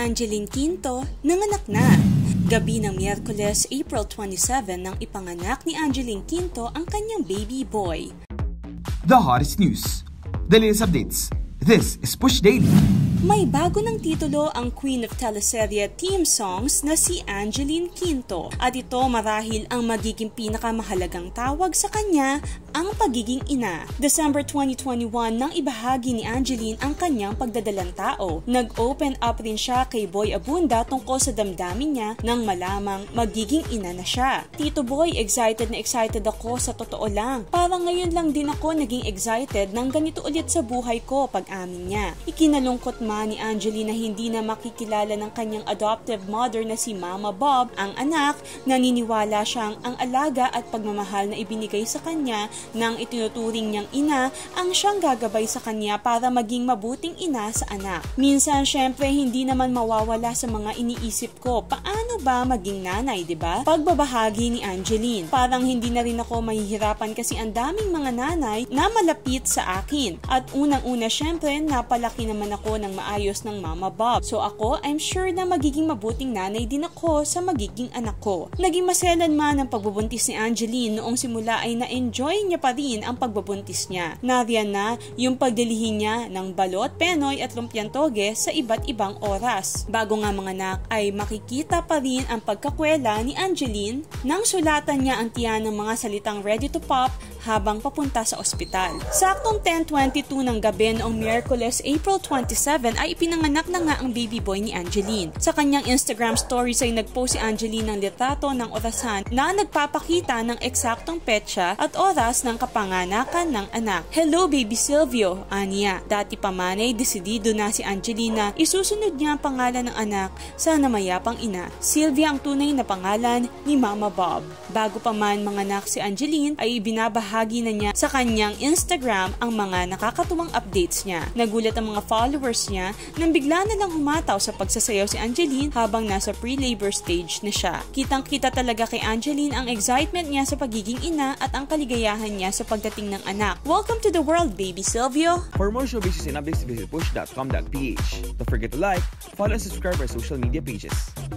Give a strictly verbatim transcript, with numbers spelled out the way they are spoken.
Angeline Quinto nanganak na. Gabi ng Miyerkules, April twenty-seven nang ipanganak ni Angeline Quinto ang kanyang baby boy. The hottest news, the latest updates. This is Push Daily. May bago ng titulo ang Queen of Teleserye theme songs na si Angeline Quinto. At ito marahil ang magiging pinakamahalagang tawag sa kanya, ang pagiging ina. December twenty twenty-one nang ibahagi ni Angeline ang kanyang pagdadalang tao. Nag-open up rin siya kay Boy Abunda tungkol sa damdamin niya nang malamang magiging ina na siya. Tito Boy, excited na excited ako sa totoo lang. Parang ngayon lang din ako naging excited nang ganito ulit sa buhay ko pag-amin niya. Ikinalungkot man ni Angeline na hindi na makikilala ng kanyang adoptive mother na si Mama Bob ang anak. Naniniwala siyang ang alaga at pagmamahal na ibinigay sa kanya nang itinuturing niyang ina ang siyang gagabay sa kanya para maging mabuting ina sa anak. Minsan syempre hindi naman mawawala sa mga iniisip ko, paano ba maging nanay, 'di ba? Pagbabahagi ni Angeline, parang hindi na rin ako mahihirapan kasi ang daming mga nanay na malapit sa akin. At unang-una syempre napalaki naman ako ng maayos ng Mama Bob. So ako, I'm sure na magiging mabuting nanay din ako sa magiging anak ko. Naging maselan man ang pagbubuntis ni Angeline noong simula ay na-enjoy niya pa rin ang pagbubuntis niya. Nariyan na yung pagdilihin niya ng balot, penoy at lumpiang toge sa iba't ibang oras. Bago nga mga anak ay makikita pa rin ang pagkakwela ni Angeline nang sulatan niya ang tiyan ng mga salitang ready to pop habang papunta sa ospital. Saktong ten twenty-two ng gabi noong Miyerkules, April twenty-seven ay ipinanganak na nga ang baby boy ni Angeline. Sa kanyang Instagram stories ay nagpost si Angeline ng litrato ng orasan na nagpapakita ng eksaktong petsa at oras ng kapanganakan ng anak. Hello baby Silvio, aniya. Dati pa man ay desidido na si Angelina isusunod niya ang pangalan ng anak sa namayapang ina. Sylvia ang tunay na pangalan ni Mama Bob. Bago pa man manganak si Angeline ay ibinabahagi na niya sa kanyang Instagram ang mga nakakatuwang updates niya. Nagulat ang mga followers niya nang bigla na lang humataw sa pagsasayaw si Angeline habang nasa pre-labor stage na siya. Kitang-kita talaga kay Angeline ang excitement niya sa pagiging ina at ang kaligayahan niya sa pagdating ng anak. Welcome to the world, baby Silvio! For more showbiz and updates, visit push dot com dot p h. Don't forget to like, follow and subscribe our social media pages.